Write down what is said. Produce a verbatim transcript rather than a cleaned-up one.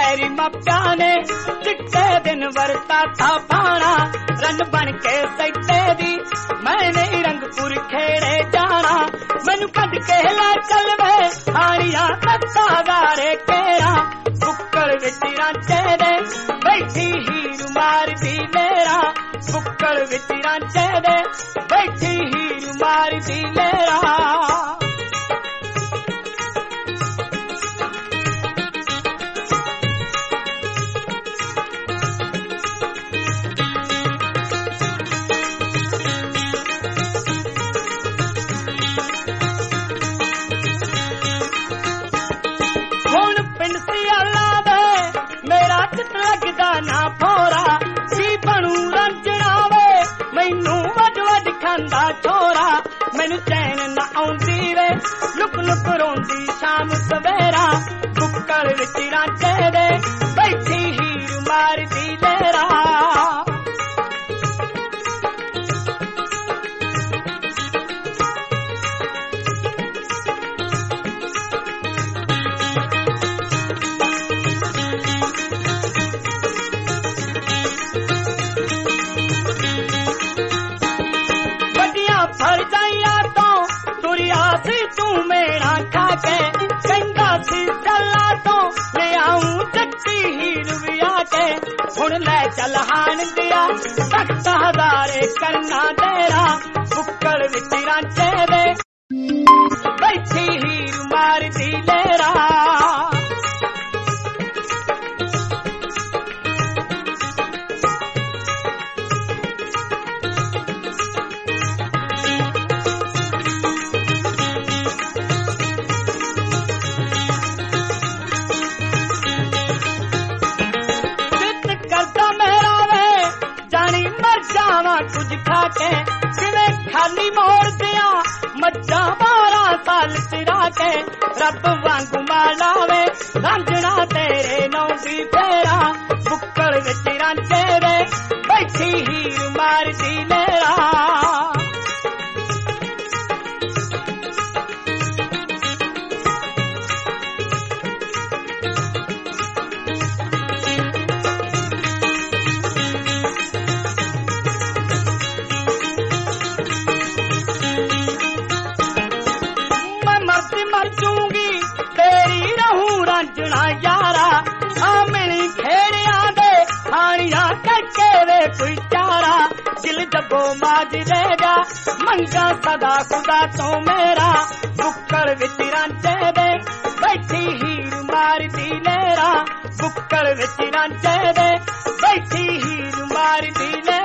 बैरी मापिया ने चिट्टे दिन वरता था पाना रन बन के सैते दी मैं नहीं रंगपुर खेड़े जाना मैनू कद के ला चल वे हानिया तत्ता गारे केरा बुक्कड़ विच रांचे दे बैठी हीर मारदी मेरा बुक्कड़ विच रांचे दे बैठी हीर मारदी मेरा लगदा ना फोरा सी बनू रंजना वे मैनू वड वड खांदा छोरा मैनू चैन ना आउंदी वे लुक लुक रोंदी शाम सवेरा बुक्कड़ विच रांचे दे बैठी हीर मारदी लेरा फर जाइया तो तुरिया सी तू मेरा खाके कहंदा सी चला तो ले आऊं चट्टी हीर विया के हुण ले चल हान दिया सख्त हजारे करना तेरा बुक्कड़ विच रांचे दे बैठी हीर मारदी लेरा कुछ खाके जिवें खाली मोड़ दिया मज्जा बारह साल चिरा के रब वांगू मालावे रांझना तेरे नौंदी फेरा बुक्कड़ विच रांचे दे बैठी हीर मारदी लेरा रांझना यारा आ मिली खेड़िया दे हानिया करके वे कोई चारा दिल जबो माज देगा मंगा सदा खुदा तो मेरा बुक्कड़ विच रांचे दे बैठी हीर मारदी लेरा बुक्कड़ विच रांचे दे बैठी हीर मारदी लेरा